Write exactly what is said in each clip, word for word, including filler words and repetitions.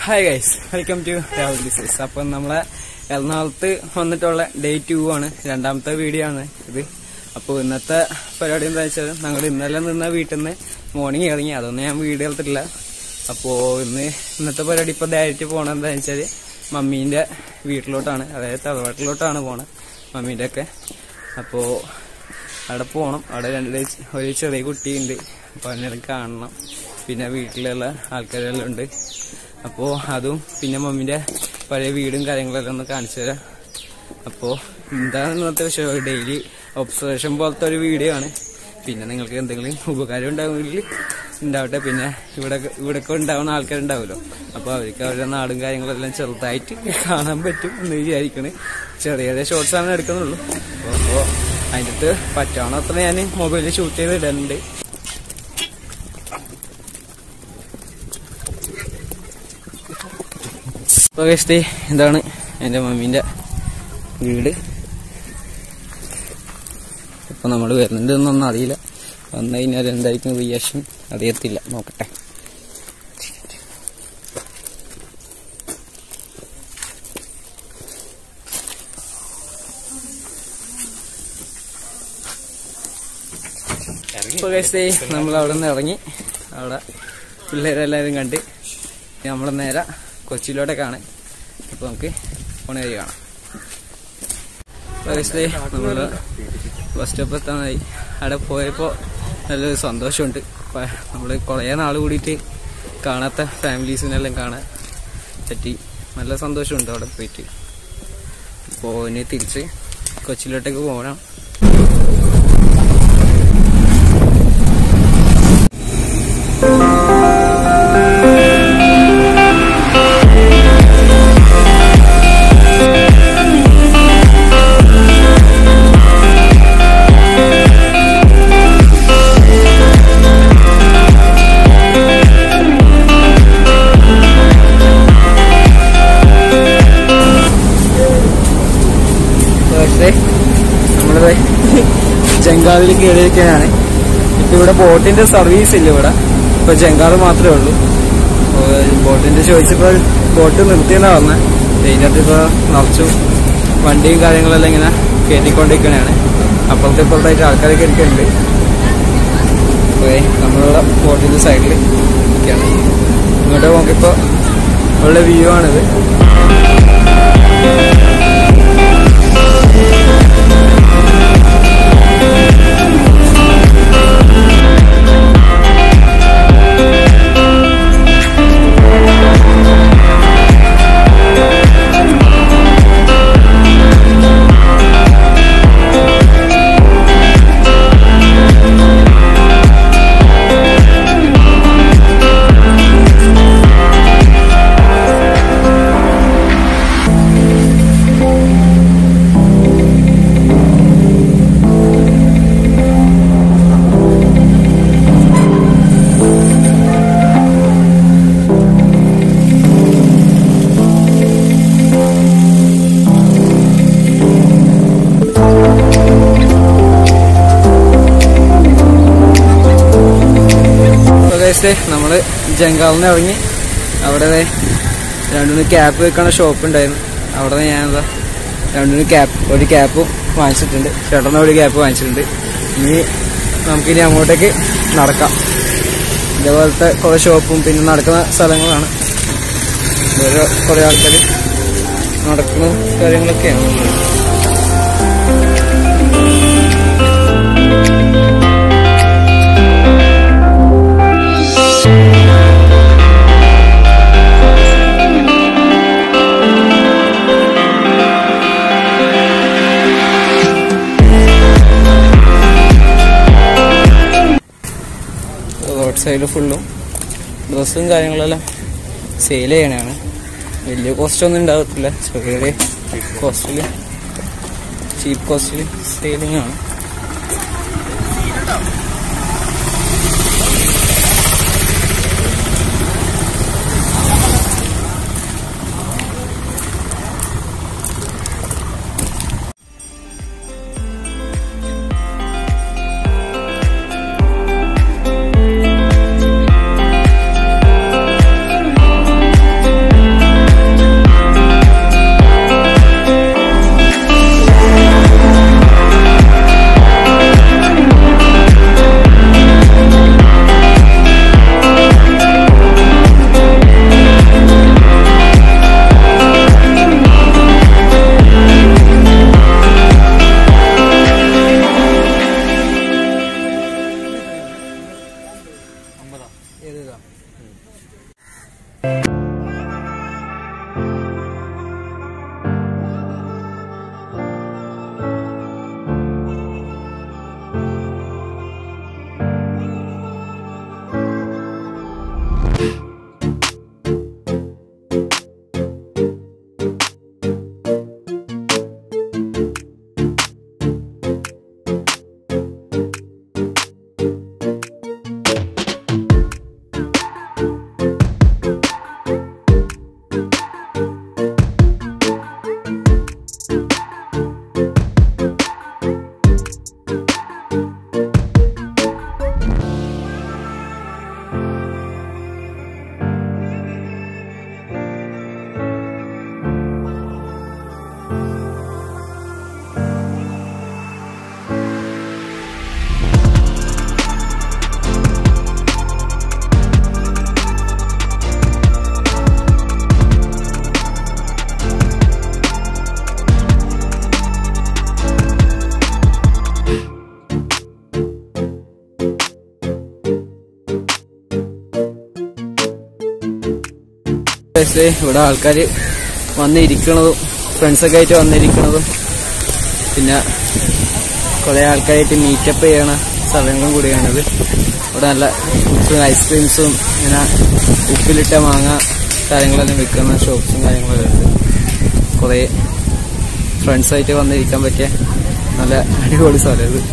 Hi guys, welcome to Rahul ഡിസൈസ്. അപ്പം നമ്മളെ എറണാകുളത്ത് വന്നിട്ടുള്ള ഡേ ടു ആണ്, രണ്ടാമത്തെ വീഡിയോ ആണ് ഇത്. അപ്പോൾ ഇന്നത്തെ പരിപാടി എന്താ വെച്ചാൽ, ഞങ്ങൾ ഇന്നലെ നിന്ന വീട്ടിൽ നിന്ന് മോർണിംഗ് ഇറങ്ങി, അതൊന്നും ഞാൻ വീഡിയോ എടുത്തിട്ടില്ല. അപ്പോൾ ഇന്ന് ഇന്നത്തെ പരിപാടി ഇപ്പോൾ ഡയറക്റ്റ് പോകണം എന്താ വെച്ചാൽ മമ്മീൻ്റെ വീട്ടിലോട്ടാണ്, അതായത് തറവാട്ടിലോട്ടാണ് പോണത് മമ്മീൻ്റെ ഒക്കെ. അപ്പോൾ അവിടെ പോകണം. അവിടെ രണ്ട് ഒരു ചെറിയ കുട്ടിയുണ്ട്, അപ്പോൾ അതിനെ കാണണം. പിന്നെ വീട്ടിലുള്ള ആൾക്കാരെല്ലാം ഉണ്ട്. അപ്പോൾ അതും പിന്നെ മമ്മീൻ്റെ പഴയ വീടും കാര്യങ്ങളെല്ലാം ഒന്ന് കാണിച്ചു തരാം. അപ്പോൾ എന്താണ് ഇന്നത്തെ വിഷയം, ഡെയിലി ഒബ്സർവേഷൻ പോലത്തെ ഒരു വീഡിയോ ആണ്. പിന്നെ നിങ്ങൾക്ക് എന്തെങ്കിലും ഉപകാരം ഉണ്ടാവുമെങ്കിൽ ഉണ്ടാവട്ടെ. പിന്നെ ഇവിടെ ഇവിടെയൊക്കെ ഉണ്ടാവുന്ന ആൾക്കാരുണ്ടാവുമല്ലോ, അപ്പോൾ അവർക്ക് അവരുടെ നാടും കാര്യങ്ങളെല്ലാം ചെറുതായിട്ട് കാണാൻ പറ്റും എന്ന് വിചാരിക്കണേ. ചെറിയ ചെറിയ ഷോർട്സാണ് എടുക്കുന്നുള്ളൂ. അപ്പോൾ അതിൻ്റെ അടുത്ത് പറ്റാവുന്ന അത്ര ഞാൻ മൊബൈലിൽ ഷൂട്ട് ചെയ്ത് ഇടുന്നുണ്ട്. അപ്പോൾ ഗൈസ്, എന്താണ് എൻ്റെ മമ്മീൻ്റെ വീട്. ഇപ്പം നമ്മൾ വരുന്നുണ്ടെന്നൊന്നും അറിയില്ല. വന്നു കഴിഞ്ഞാൽ എന്തായിരിക്കും റിയാക്ഷൻ അറിയത്തില്ല, നോക്കട്ടെ. ഇപ്പോൾ ഗൈസ്, നമ്മൾ അവിടെ നിന്ന് ഇറങ്ങി, അവിടെ പിള്ളേരെല്ലാവരും കണ്ട് നമ്മൾ നേരെ കൊച്ചിയിലോട്ടേക്കാണ്. അപ്പോൾ നമുക്ക് ഫോൺ വഴി കാണാം. ഫസ്റ്റ് നമ്മൾ ബസ് സ്റ്റോപ്പ് എത്താനായി. അവിടെ പോയപ്പോൾ നല്ലൊരു സന്തോഷമുണ്ട്. നമ്മൾ കുറേ നാൾ കൂടിയിട്ട് കാണാത്ത ഫാമിലീസിനെല്ലാം കാണാൻ പറ്റി. നല്ല സന്തോഷമുണ്ട് അവിടെ പോയിട്ട്. അപ്പോൾ ഇനി തിരിച്ച് കൊച്ചിയിലോട്ടേക്ക് പോകണം. നമ്മളിത് ജങ്കാറിൽ കയറിയിരിക്കാനാണ്. ഇപ്പം ഇവിടെ ബോട്ടിന്റെ സർവീസ് ഇല്ല ഇവിടെ, ഇപ്പൊ ജങ്കാറ് മാത്രമേ ഉള്ളൂ. ബോട്ടിന്റെ ചോദിച്ചപ്പോൾ ബോട്ട് നിർത്തിയെന്നാ പറഞ്ഞത്. ഇതിനകത്ത് ഇപ്പോൾ നിറച്ചു വണ്ടിയും കാര്യങ്ങളെല്ലാം ഇങ്ങനെ കയറ്റിക്കൊണ്ടിരിക്കണതാണ്. അപ്പുറത്തെ ഇപ്പുറത്തായിട്ട് ആൾക്കാരൊക്കെ ഇരിക്കുന്നുണ്ട്. ഓക്കെ, നമ്മളിവിടെ ബോട്ടിന്റെ സൈഡിൽ ഇരിക്കുകയാണ്. ഇങ്ങോട്ട് നോക്കിയപ്പോൾ ഉള്ള വ്യൂ ആണിത്. നമ്മള് ജങ്കാളിന് ഇറങ്ങി. അവിടെ രണ്ടുമൂന്ന് ക്യാപ്പ് വെക്കണ ഷോപ്പ് ഉണ്ടായിരുന്നു. അവിടെ ഞാൻ എന്താ രണ്ടുമൂന്ന് ക്യാപ്പ് ഒരു ക്യാപ്പും വാങ്ങിച്ചിട്ടുണ്ട്. ചേട്ടന് ഒരു ക്യാപ്പ് വാങ്ങിച്ചിട്ടുണ്ട്. ഇനി നമുക്കിനി അങ്ങോട്ടേക്ക് നടക്കാം. ഇതേപോലത്തെ കുറെ ഷോപ്പും പിന്നെ നടക്കുന്ന സ്ഥലങ്ങളാണ്. ഓരോ കുറെ ആൾക്കാർ നടക്കുന്ന കാര്യങ്ങളൊക്കെയാണ്. റോഡ് സൈഡ് ഫുള്ളും ഡ്രസ്സും കാര്യങ്ങളെല്ലാം സെയിൽ ചെയ്യണതാണ്. വലിയ കോസ്റ്റ് ഒന്നും ഉണ്ടാകത്തില്ല, ചെറിയ കോസ്റ്റിൽ ചീപ്പ് കോസ്റ്റിൽ സെയിലിംഗ് ആണ്. ഗൈസ് ഇവിടെ ആൾക്കാർ വന്നിരിക്കണതും ഫ്രണ്ട്സൊക്കെ ആയിട്ട് വന്നിരിക്കണതും പിന്നെ കുറേ ആൾക്കാരായിട്ട് മീറ്റപ്പ് ചെയ്യണ സ്ഥലങ്ങളും കൂടിയാണിത്. ഇവിടെ നല്ല ഫുഡ്സും ഐസ്ക്രീംസും ഇങ്ങനെ ഉപ്പിലിട്ട മാങ്ങ കാര്യങ്ങളെല്ലാം വിൽക്കുന്ന ഷോപ്സും കാര്യങ്ങളെല്ലാം ഉണ്ട്. കുറേ ഫ്രണ്ട്സായിട്ട് വന്നിരിക്കാൻ പറ്റിയ നല്ല അടിപൊളി സ്ഥലം ഇത്.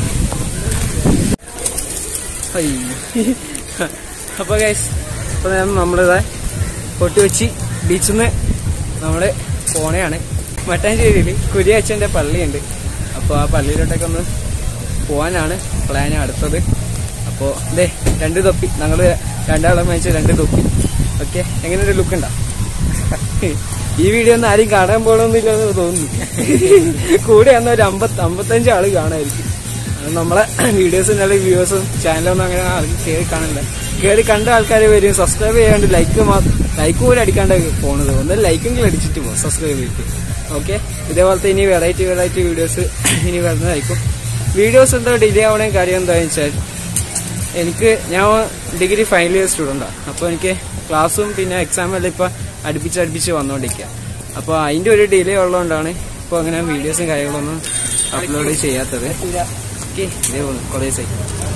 അപ്പോൾ ഗൈസ് അപ്പോൾ നമ്മളിതാ കൊട്ടിവെച്ചി ബീച്ചിൽ നിന്ന് നമ്മൾ പോണയാണ്. മട്ടാഞ്ചേരിയിൽ കുരിയച്ഛൻ്റെ പള്ളിയുണ്ട്. അപ്പോൾ ആ പള്ളിയിലോട്ടൊക്കെ ഒന്ന് പോകാനാണ് പ്ലാൻ അടുത്തത്. അപ്പോൾ ഇതേ രണ്ട് തൊപ്പി, ഞങ്ങൾ രണ്ടാളും വാങ്ങിച്ച രണ്ട് തൊപ്പി. ഓക്കെ, എങ്ങനെയൊരു ലുക്ക് ഉണ്ടാവും? ഈ വീഡിയോ ഒന്നും ആരും കാണാൻ പോകണമെന്നില്ലെന്ന് തോന്നുന്നു. കൂടെ വന്ന ഒരു അമ്പത്തി അമ്പത്തഞ്ച് ആള് കാണായിരിക്കും. അത് നമ്മളെ വീഡിയോസിനുള്ള വ്യൂവേഴ്സും ചാനലൊന്നും അങ്ങനെ ആർക്കും കയറി കാണില്ല. കയറി കണ്ട ആൾക്കാർ വരും, സബ്സ്ക്രൈബ് ചെയ്യാണ്ട് ലൈക്ക് ലൈക്ക് പോലും അടിക്കാണ്ട് പോണത്. ഒന്ന് ലൈക്കെങ്കിലും അടിച്ചിട്ട് പോകും സബ്സ്ക്രൈബ് ചെയ്തിട്ട്. ഓക്കെ, ഇതേപോലത്തെ ഇനി വെറൈറ്റി വെറൈറ്റി വീഡിയോസ് ഇനി വരുന്നതായിരിക്കും. വീഡിയോസ് എന്തോ ഡിലേ ആവണേ കാര്യം എന്താണെന്ന് വെച്ചാൽ എനിക്ക് ഞാൻ ഡിഗ്രി ഫൈനൽ ഇയർ സ്റ്റുഡൻ്റാണ്. അപ്പോൾ എനിക്ക് ക്ലാസ്സും പിന്നെ എക്സാമെല്ലാം ഇപ്പം അടുപ്പിച്ച് അടുപ്പിച്ച് വന്നുകൊണ്ടിരിക്കുക. അപ്പോൾ അതിൻ്റെ ഒരു ഡിലേ ഉള്ളതുകൊണ്ടാണ് ഇപ്പോൾ അങ്ങനെ വീഡിയോസും കാര്യങ്ങളൊന്നും അപ്ലോഡ് ചെയ്യാത്തത്. ഓക്കെ, ഇതേ പോകുന്നു കുറേ സൈ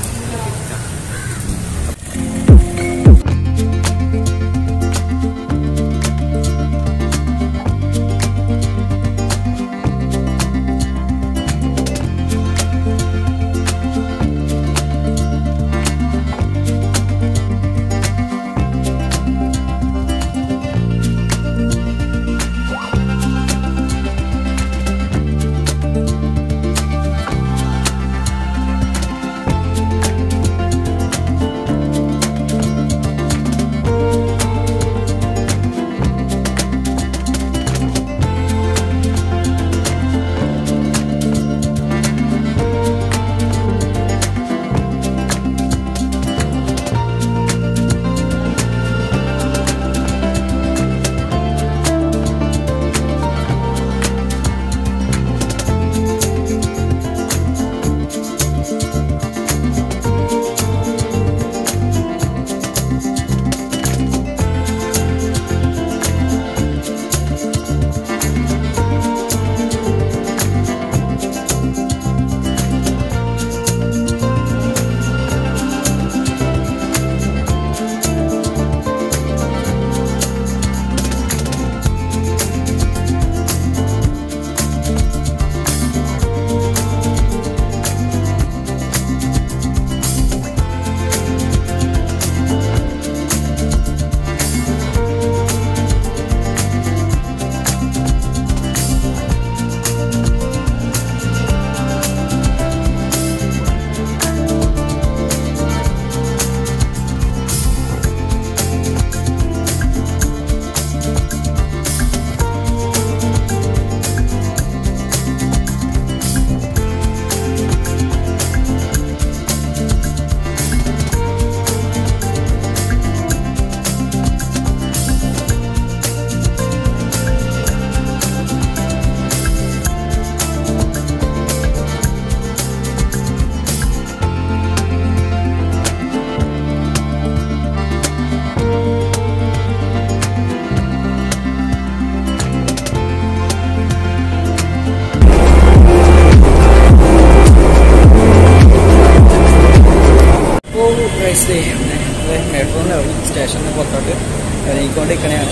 മെട്രോന്ന് സ്റ്റേഷനിൽ പുറത്തോട്ട് ഇറങ്ങിക്കൊണ്ടിരിക്കണയാണ്.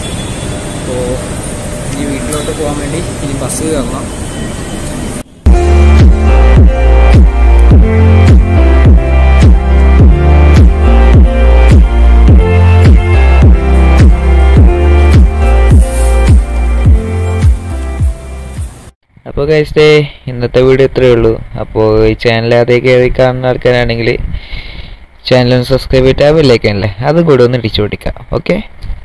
അപ്പോൾ ഇനി വീട്ടിലോട്ട് പോകാൻ വേണ്ടി ഇനി ബസ് കയറണം. അപ്പോൾ ഗൈസ് ഡേ ഇന്നത്തെ വീഡിയോ ഇത്രയേ ഉള്ളൂ. അപ്പോൾ ഈ ചാനൽ ആദ്യം കയറി കാണുന്ന ആൾക്കാരാണെങ്കിൽ ചാനൽ ഒന്ന് സബ്സ്ക്രൈബ് ചെയ്തിട്ട് ബെല്ലൈക്കൻ അല്ലേ അതും കൂടെ ഒന്ന് ഇടിച്ചു പൊട്ടിക്കാം. ഓക്കെ.